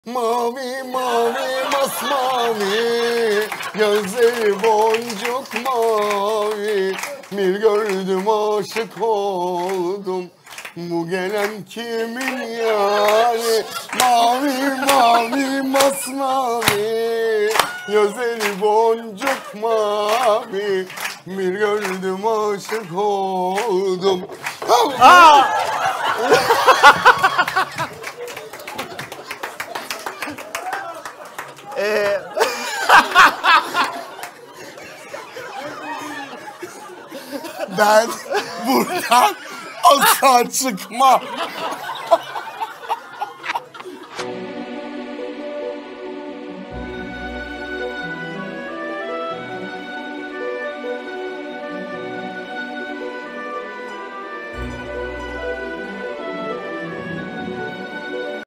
Mavi mavi masmavi, gözleri boncuk mavi. Bir gördüm aşık oldum, bu gelen kimin yani? Mavi mavi masmavi, gözleri boncuk mavi. Bir gördüm aşık oldum. Ben buradan asla çıkmam.